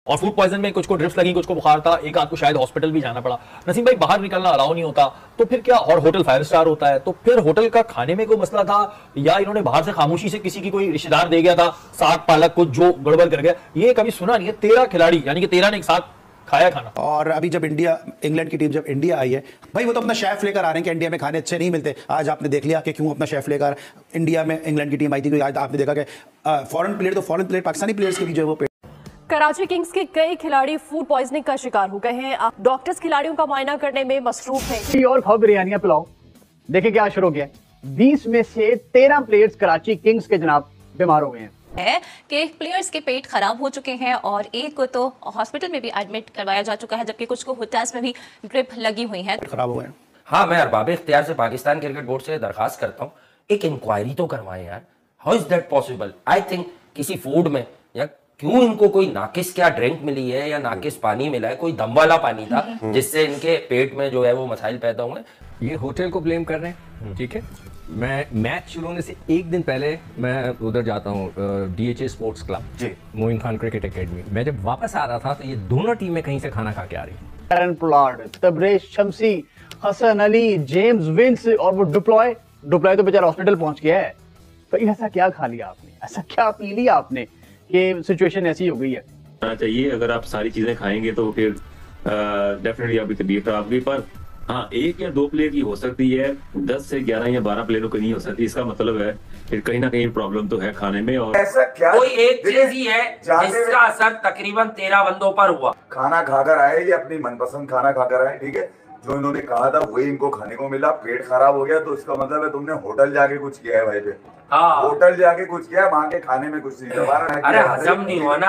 और food poison में कुछ को ड्रिप्स लगी, कुछ को बुखार था, एक आध को शायद हॉस्पिटल भी जाना पड़ा। नसीम भाई बाहर निकलना अलाउ नहीं होता तो फिर क्या, और होटल 5 स्टार होता है, तो फिर होटल का खाने में कोई मसला था या इन्होंने बाहर से खामोशी से किसी की कोई रिश्तेदार दे गया था साग पालक कुछ जो गड़बड़ कर गया, ये कभी सुना नहीं है। 13 खिलाड़ी यानी कि 13 ने एक साथ खाया खाना। और अभी जब इंग्लैंड की टीम जब इंडिया आई है भाई, वो तो अपना शेफ लेकर आ रहे हैं कि इंडिया में खाने अच्छे नहीं मिलते। आज आपने देख लिया कि क्यों अपना शेफ लेकर इंडिया में इंग्लैंड की टीम आई थी। आज आपने देखा कि फॉरेन प्लेयर पाकिस्तानी प्लेयर्स के भी जो है वो कराची किंग्स के कई खिलाड़ी फूड पॉइजनिंग का शिकार हो गए हैं। डॉक्टर्स खिलाड़ियों का मुआयना करने में मसरूफ हैं। और खाओ बिरयानियां पिलाओ। देखिए क्या शुरू हो गया, 20 में से 13 प्लेयर्स कराची किंग्स के जनाब बीमार हो गए हैं। है कि प्लेयर्स के पेट खराब हो चुके हैं और एक को तो हॉस्पिटल में भी एडमिट करवाया जा चुका है, जबकि कुछ को होटल्स में भी ड्रिप लगी हुई है, खराब हो गए। हाँ, मैं अरबाब इख्तियार से पाकिस्तान क्रिकेट बोर्ड से दरखास्त करता हूँ, एक इंक्वायरी तो करवाएं यार। How is that possible? I think किसी फूड में या क्यों इनको कोई नाकिस क्या ड्रिंक मिली है या नाकिस पानी मिला है, कोई दम वाला पानी था जिससे इनके पेट में जो है वो मसाइल पैदा हुए। ये होटल को ब्लेम कर रहे हैं, ठीक है। मैं मैच शुरू होने से एक दिन पहले मैं उधर जाता हूँ DHA sports club, Moin Khan cricket academy. मैं जब वापस आ रहा था तो ये दोनों टीमें कहीं से खाना खा के आ रही। Kieron Pollard, Tabraiz Shamsi, Hasan Ali, James Vince और वो डुप्लॉय तो बेचारा हॉस्पिटल पहुंच गया है। तो ऐसा क्या खा लिया आपने, ऐसा क्या पी लिया आपने कि सिचुएशन ऐसी हो गई है? चाहिए अगर आप सारी चीजें खाएंगे तो फिर डेफिनेटली आपकी तबीयत खराब होगी। पर हाँ, 1 या 2 प्लेयर की हो सकती है, 10 से 11 या 12 प्लेयरों की नहीं हो सकती। इसका मतलब है फिर कहीं ना कहीं प्रॉब्लम तो है खाने में। और ऐसा क्या कोई एक चीज ही है जिसका असर तकरीबन 13 बंदों पर हुआ। खाना खाकर आए, ये अपनी मनपसंद खाना खाकर आए, ठीक है, जो इन्होंने कहा था वही इनको खाने को मिला, पेट खराब हो गया, तो इसका मतलब है तुमने होटल जाके कुछ किया है भाई पे। हाँ, होटल जाके कुछ किया, वहां के खाने में कुछ नहीं दोबारा। अरे हजम नहीं होना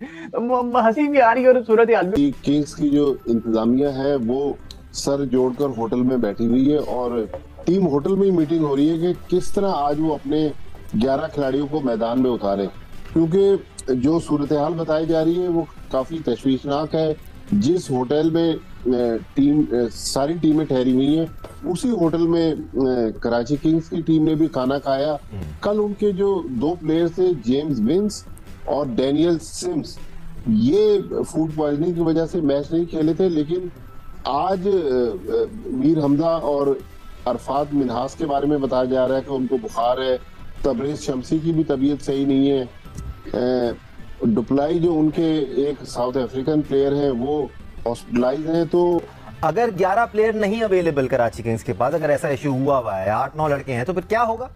आज। हंसी भी आ रही है और सूरत हाल भी। किंग्स की जो इंतजामिया है वो सर जोड़कर होटल में बैठी हुई है और टीम होटल में ही मीटिंग हो रही है कि किस तरह आज वो अपने 11 खिलाड़ियों को मैदान में उतारे, क्योंकि जो सूरत हाल बताई जा रही है वो काफी तशवीशनाक है। जिस होटल में सारी टीमें ठहरी हुई हैं, उसी होटल में कराची किंग्स की टीम ने भी खाना खाया। कल उनके जो 2 प्लेयर्स थे, जेम्स विंस और डैनियल सिम्स, ये फूड पॉइजनिंग की वजह से मैच नहीं खेले थे। लेकिन आज मीर हमजा और अरफात मिनहास के बारे में बताया जा रहा है कि उनको बुखार है। तबरेज शम्सी की भी तबीयत सही नहीं है। डुप्लाई जो उनके एक साउथ अफ्रीकन प्लेयर हैं वो हॉस्पिटलाइज हैं। तो अगर 11 प्लेयर नहीं अवेलेबल कराची किंग्स के पास, अगर ऐसा इशू हुआ है, 8-9 लड़के हैं, तो फिर क्या होगा?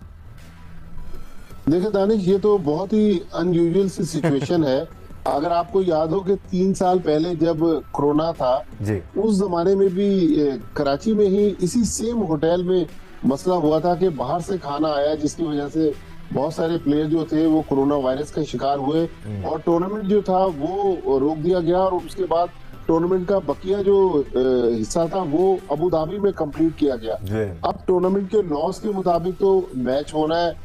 देखिए दानिश, ये तो बहुत ही अनयूजुअल सी सिचुएशन है। अगर आपको याद हो कि 3 साल पहले जब कोरोना था जी, उस जमाने में भी कराची में ही इसी सेम होटल में मसला हुआ था कि बाहर से खाना आया, जिसकी वजह से बहुत सारे प्लेयर जो थे वो कोरोना वायरस का शिकार हुए और टूर्नामेंट जो था वो रोक दिया गया। और उसके बाद टूर्नामेंट का बकिया जो हिस्सा था वो अबू धाबी में कंप्लीट किया गया। अब टूर्नामेंट के लॉस के मुताबिक तो मैच होना है।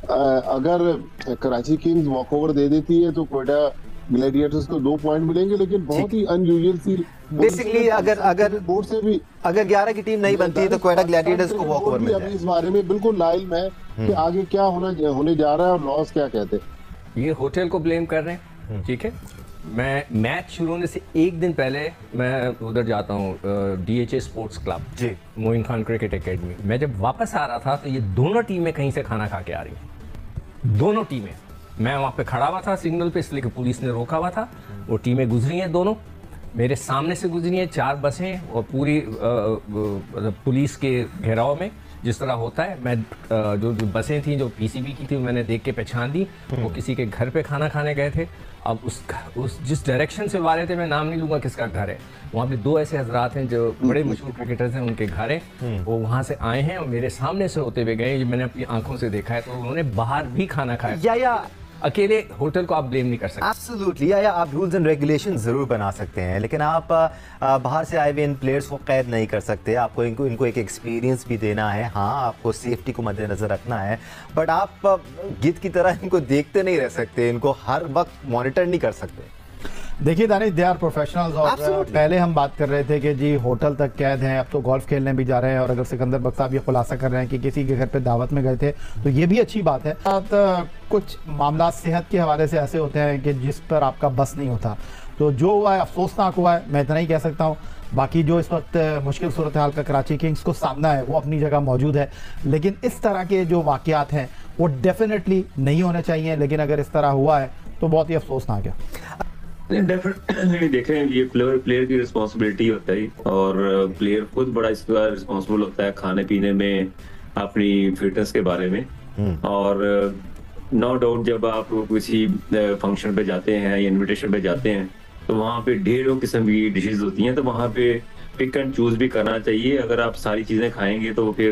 अगर कराची किंग्स वॉकओवर दे देती है तो क्वेटा ग्लैडिएटर्स को 2 पॉइंट मिलेंगे, लेकिन बहुत ही अनयूजुअल सी बेसिकली अगर बोर्ड से भी अगर 11 की टीम नहीं बनती तो क्वेटा ग्लैडिएटर्स को वॉकओवर मिल जाए। अभी इस बारे में बिल्कुल लाइल है कि आगे क्या होने जा रहा है और लॉस क्या कहते हैं। ये होटल को ब्लेम कर रहे हैं, ठीक है। मैं मैच शुरू होने से एक दिन पहले मैं उधर जाता हूँ DHA sports club, Moin Khan cricket academy. मैं जब वापस आ रहा था तो ये दोनों टीमें कहीं से खाना खा के आ रही, दोनों टीमें। मैं वहाँ पे खड़ा हुआ था सिग्नल पे, इसलिए पुलिस ने रोका हुआ था। वो टीमें गुजरी हैं, दोनों मेरे सामने से गुजरी हैं, 4 बसें और पूरी पुलिस के घेराव में जिस तरह होता है। मैं जो बसें थी जो PCB की थी मैंने देख के पहचान दी, वो किसी के घर पे खाना खाने गए थे। अब उस जिस डायरेक्शन से वाले थे, मैं नाम नहीं लूँगा किसका घर है, वहाँ पे 2 ऐसे हजरात हैं जो बड़े मशहूर क्रिकेटर्स हैं, उनके घर हैं। वो वहाँ से आए हैं और मेरे सामने से होते हुए गए, मैंने अपनी आंखों से देखा है। तो उन्होंने बाहर भी खाना खाया। या अकेले होटल को आप ब्लेम नहीं कर सकते। एब्सोल्युटली, या आप रूल्स एंड रेगुलेशन जरूर बना सकते हैं, लेकिन आप बाहर से आए हुए इन प्लेयर्स को कैद नहीं कर सकते। आपको इनको एक एक्सपीरियंस भी देना है। हाँ, आपको सेफ्टी को मद्देनजर रखना है, बट आप गिद्ध की तरह इनको देखते नहीं रह सकते, इनको हर वक्त मॉनिटर नहीं कर सकते। देखिए दानिश, दे आर प्रोफेशनल्स। और पहले हम बात कर रहे थे कि जी होटल तक कैद हैं, अब तो गोल्फ खेलने भी जा रहे हैं। और अगर सिकंदर बख्श साहब ये खुलासा कर रहे हैं कि किसी के घर पे दावत में गए थे, तो ये भी अच्छी बात है। कुछ मामला सेहत के हवाले से ऐसे होते हैं कि जिस पर आपका बस नहीं होता, तो जो हुआ है अफसोसनाक हुआ है, मैं इतना ही कह सकता हूँ। बाकी जो इस वक्त मुश्किल सूरत हाल का कराची किंग्स को सामना है वो अपनी जगह मौजूद है, लेकिन इस तरह के जो वाक़यात हैं वो डेफिनेटली नहीं होने चाहिए, लेकिन अगर इस तरह हुआ है तो बहुत ही अफसोसनाक है। डेफिनेटली देखें, ये प्लेयर की रिस्पॉन्सिबिलिटी होता है और प्लेयर खुद बड़ा इसका रिस्पॉन्सिबल होता है खाने पीने में, अपनी फिटनेस के बारे में। और नो डाउट जब आप किसी फंक्शन पे जाते हैं या इनविटेशन पे जाते हैं तो वहाँ पे ढेरों किस्म की डिशेज होती हैं, तो वहाँ पे पिक एंड चूज भी करना चाहिए। अगर आप सारी चीजें खाएंगे तो फिर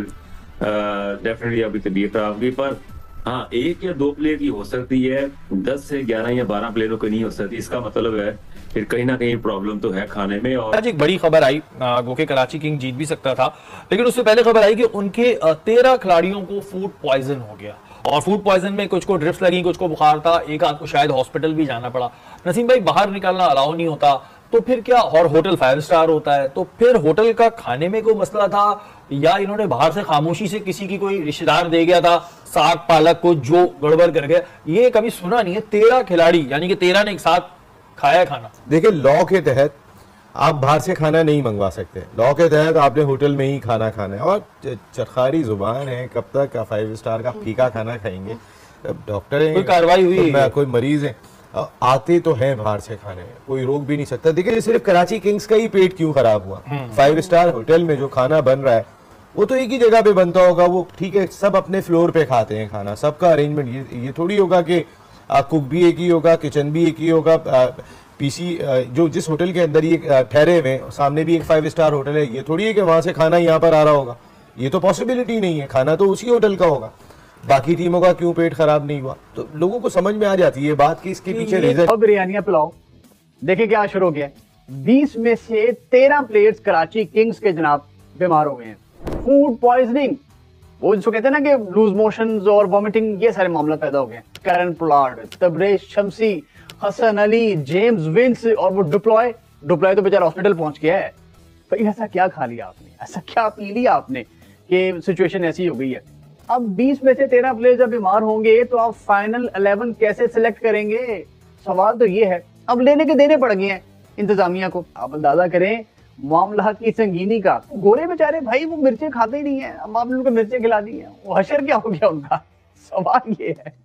डेफिनेटली आपकी तबीयत खराब होगी। पर हाँ, 1 या 2 प्लेयर की हो सकती है, 10 से 11 या 12 प्लेयरों की नहीं हो सकती। इसका मतलब है फिर कहीं ना कहीं प्रॉब्लम तो है खाने में। और आज एक बड़ी खबर आई वो कि कराची किंग जीत भी सकता था, लेकिन उससे पहले खबर आई कि उनके 13 खिलाड़ियों को फूड पॉइजन हो गया। और फूड पॉइजन में कुछ को ड्रिप्स लगी, कुछ को बुखार था, एक आध को शायद हॉस्पिटल भी जाना पड़ा। नसीम भाई, बाहर निकलना अलाउ नहीं होता तो फिर क्या, और होटल 5 स्टार होता है, तो फिर होटल का खाने में कोई मसला था या इन्होंने बाहर से खामोशी से किसी की कोई रिश्तेदार दे गया था साग पालक को जो गड़बड़ कर गया? ये कभी सुना नहीं है। 13 खिलाड़ी यानी कि 13 ने एक साथ खाया खाना। देखिए, लॉ के तहत आप बाहर से खाना नहीं मंगवा सकते। लॉ के तहत आपने होटल में ही खाना खाना है। और चरखारी जुबान है, कब तक 5 स्टार का फीका खाना खाएंगे? डॉक्टर है, कोई कार्रवाई हुई है, कोई मरीज है, आते तो हैं बाहर से खाने, कोई रोक भी नहीं सकता। देखिए, सिर्फ कराची किंग्स का ही पेट क्यों खराब हुआ? 5 स्टार होटल में जो खाना बन रहा है वो तो एक ही जगह पे बनता होगा, वो ठीक है, सब अपने फ्लोर पे खाते हैं खाना, सबका अरेंजमेंट ये थोड़ी होगा कि कुक भी एक ही होगा, किचन भी एक ही होगा। पीसी जो जिस होटल के अंदर ये ठहरे हुए, सामने भी एक 5 स्टार होटल है, ये थोड़ी है कि वहां से खाना यहाँ पर आ रहा होगा। ये तो पॉसिबिलिटी नहीं है, खाना तो उसी होटल का होगा। बाकी टीमों का क्यों पेट खराब नहीं हुआ, तो लोगों को समझ में आ जाती है बात कि इसके पीछे रीजन। बिरयानियां पिलाओ, देखिए क्या शुरू हो गया। 20 में से 13 प्लेयर्स कराची किंग्स के जनाब बीमार हो गए हैं। फूड पॉइजनिंग, वो जिसको कहते हैं ना कि लूज मोशंस और वॉमिटिंग, ये सारे मामला पैदा हो गए। Kieron Pollard, Tabraiz Shamsi, Hasan Ali, James Vince और वो डिप्लॉय तो बेचारा हॉस्पिटल पहुंच गया है। तो ऐसा क्या खा लिया आपने, ऐसा क्या पी लिया आपने कि सिचुएशन ऐसी हो गई है? अब 20 में से 13 प्लेयर जब बीमार होंगे तो आप फाइनल 11 कैसे सिलेक्ट करेंगे? सवाल तो ये है। अब लेने के देने पड़ गए हैं इंतजामिया को। आप अंदाजा करें मामला की संगीनी का। गोरे बेचारे भाई वो मिर्चें खाते ही नहीं है, अब आपने उनको मिर्चें खिला दी है, वो हशर क्या हो गया उनका? सवाल ये है।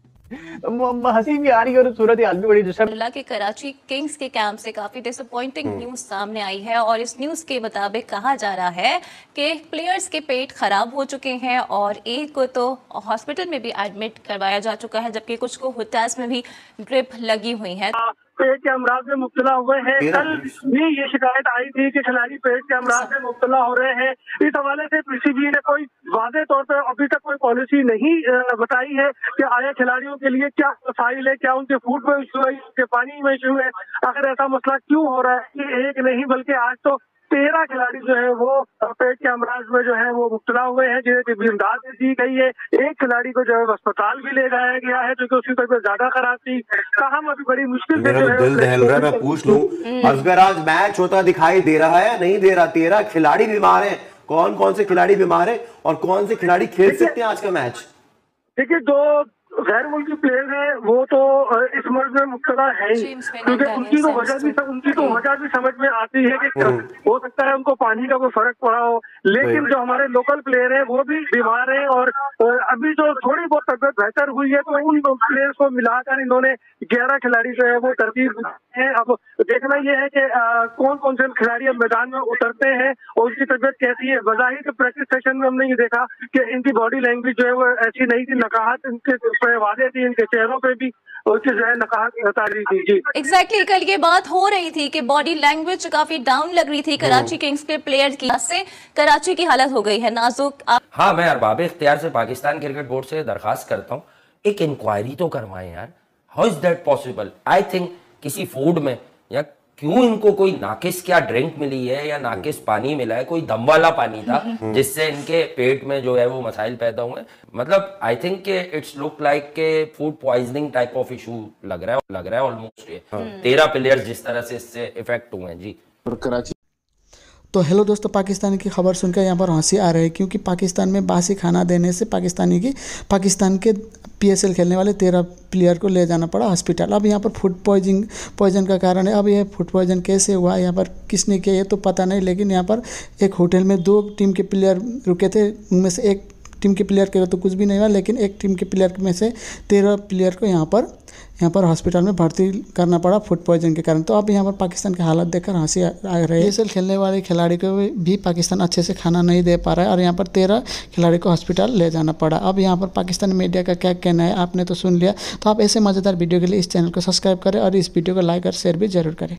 हंसी भी आ रही है और सूरत हाल भी बड़ी अल्लाह के कराची किंग्स के कैंप से काफी डिसअपॉइंटिंग न्यूज सामने आई है और इस न्यूज के मुताबिक कहा जा रहा है कि प्लेयर्स के पेट खराब हो चुके हैं और एक को तो हॉस्पिटल में भी एडमिट करवाया जा चुका है, जबकि कुछ को होटल्स में भी ड्रिप लगी हुई है। पेट के अमराज में मुब्तला हुए हैं। कल भी ये शिकायत आई थी कि खिलाड़ी पेट के अमराज में मुब्तला हो रहे हैं। इस हवाले से पीसीबी ने कोई वादे तौर पर अभी तक कोई पॉलिसी नहीं बताई है कि आए खिलाड़ियों के लिए क्या मसाइल है, क्या उनके फूड में इशू है, उनके पानी में इशू है। आखिर ऐसा मसला क्यों हो रहा है कि एक नहीं बल्कि आज तो 13 खिलाड़ी जो है वो पेट के अमराज में जो है वो मुब्तला हुए हैं, जिन्हें इमदाद दी गई है। एक खिलाड़ी को जो है अस्पताल भी ले जाया गया है क्योंकि उसकी तबीयत ज्यादा खराब थी। कहा अभी बड़ी मुश्किल से मेरा दिल दहल रहा है, मैं पूछ लूं, असगर आज मैच होता दिखाई दे रहा है या नहीं दे रहा? 13 खिलाड़ी बीमार हैं, कौन कौन से खिलाड़ी बीमार हैं और कौन से खिलाड़ी खेल सकते हैं आज का मैच? देखिए, जो गैर मुल्की प्लेयर है वो तो इस मर्ज में मुब्तला है ही, क्योंकि उनकी तो वजह भी समझ में आती है कि हो सकता है उनको पानी का कोई फर्क पड़ा हो, लेकिन जो हमारे लोकल प्लेयर है वो भी बीमार है। और अभी जो थोड़ी बहुत तबियत बेहतर हुई है तो उन प्लेयर्स को मिलाकर इन्होंने 11 खिलाड़ी जो है वो तरतीब है। अब देखना यह है कि कौन कौन से खिलाड़ी अब मैदान में उतरते हैं और उनकी तबियत कैसी है। बज़ाहिर के प्रैक्टिस सेशन में हमने ये देखा कि इनकी बॉडी लैंग्वेज जो है वो ऐसी नहीं थी, नकाहत इनके वादे थी, इनके चेहरों पे भी उसकी जो है नकाहत उतारी थी। जी एग्जैक्टली, कल ये बात हो रही थी कि बॉडी लैंग्वेज काफी डाउन लग रही थी कराची किंग्स के प्लेयर की, से कराची की हालत हो गई है नाजुक। हाँ, मैं अरबाब इख्तियार से पाकिस्तान क्रिकेट बोर्ड से दरखास्त करता हूँ, एक इंक्वायरी तो करवाएं यार। How is that possible? I think किसी फूड में या क्यों इनको कोई नाकिस क्या ड्रिंक मिली है या नाकिस पानी मिला है, कोई दम वाला पानी था जिससे इनके पेट में जो है वो मसाइल पैदा हुए। मतलब आई थिंक के इट्स लुक लाइक के food poisoning type of issue लग रहा है ऑलमोस्ट। ये 13 प्लेयर्स जिस तरह से इससे इफेक्ट हुए हैं। जी, कराची तो हेलो दोस्तों, पाकिस्तान की खबर सुनकर यहाँ पर हंसी आ रही है क्योंकि पाकिस्तान में बासी खाना देने से पाकिस्तान के PSL खेलने वाले 13 प्लेयर को ले जाना पड़ा हॉस्पिटल। अब यहाँ पर फूड पॉइजन का कारण है। अब यह फूड पॉइजन कैसे हुआ, यहाँ पर किसने किया ये तो पता नहीं, लेकिन यहाँ पर एक होटल में 2 टीम के प्लेयर रुके थे, उनमें से एक टीम के प्लेयर के तो कुछ भी नहीं हुआ, लेकिन एक टीम के प्लेयर में से 13 प्लेयर को यहाँ पर हॉस्पिटल में भर्ती करना पड़ा फूड पॉइजन के कारण। तो अब यहाँ पर पाकिस्तान की हालत देखकर हंसी आ रही है। PSL खेलने वाले खिलाड़ी को भी पाकिस्तान अच्छे से खाना नहीं दे पा रहा है और यहाँ पर 13 खिलाड़ी को हॉस्पिटल ले जाना पड़ा। अब यहाँ पर पाकिस्तान मीडिया का क्या कहना है आपने तो सुन लिया। तो आप ऐसे मज़ेदार वीडियो के लिए इस चैनल को सब्सक्राइब करें और इस वीडियो को लाइक और शेयर भी जरूर करें।